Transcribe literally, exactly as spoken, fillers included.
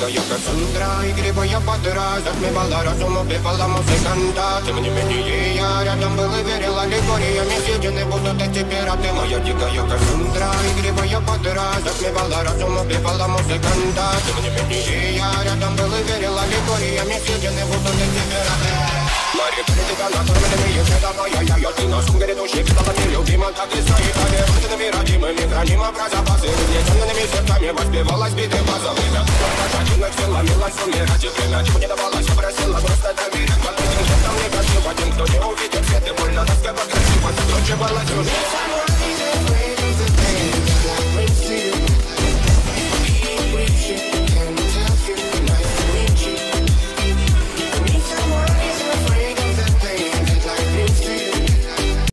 дикая Кассандра, игривая подра, затмевала разум, убивала музыканта. Тем не менее я рядом был и верил аллегориями, съедены будут эти пираты. Моя дикая Кассандра, игривая подра, затмевала разум, убивала музыканта. Тем не менее я рядом был и верил аллегориями, съедены будут эти пираты. Мари, критика накормленными световая я, ты на сум грядущих стала нелюбима, как и свои поверхностными родимыми, хранима про запасы. Угнетенными сердцами воспевалась биты база. Время пожатинок все ломилась, умирать и время чего не давалось, я просила просто доверия. Под этим жестом не красиво, тем, кто не увидит свет и больно тоска покрасиво, закручивалась уже.